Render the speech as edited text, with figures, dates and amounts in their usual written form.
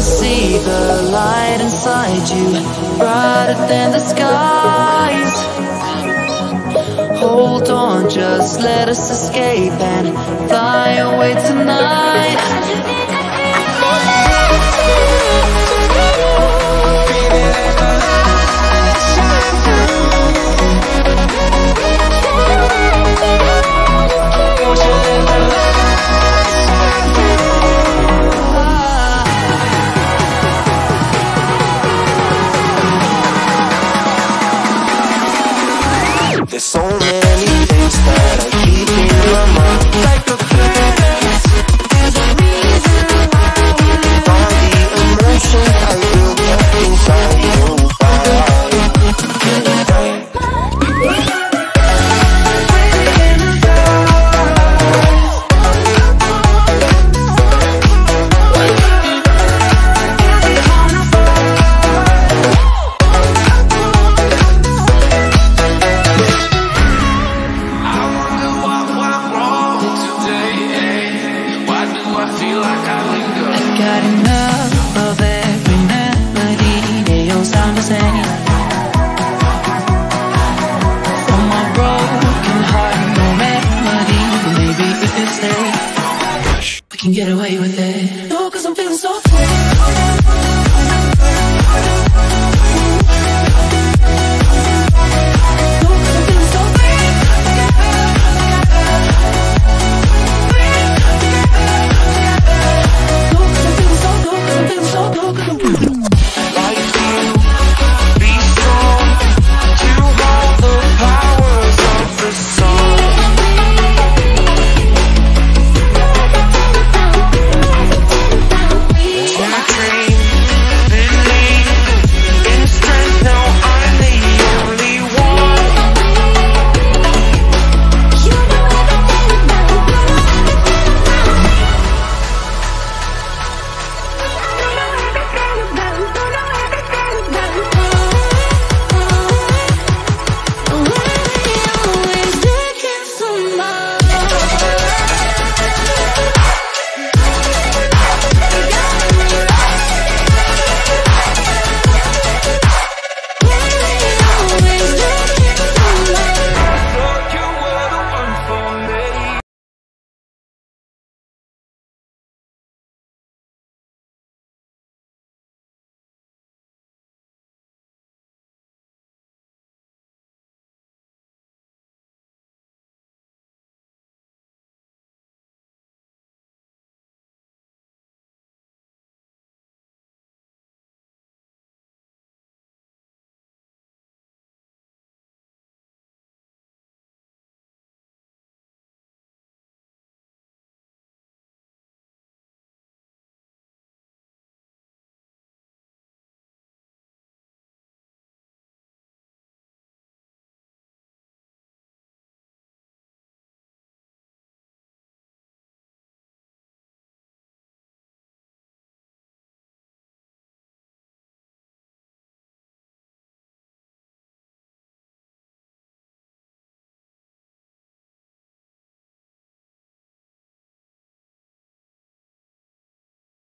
see the light inside you, brighter than the skies. Hold on, just let us escape and fly away tonight. There's so many things that I keep in my mind, like a place. There's a reason why all the emotions I feel kept inside you. Got enough of every melody, they all sound the same. From my broken heart, no melody, but maybe if you stay, we can get away with it. No, 'cause I'm feeling so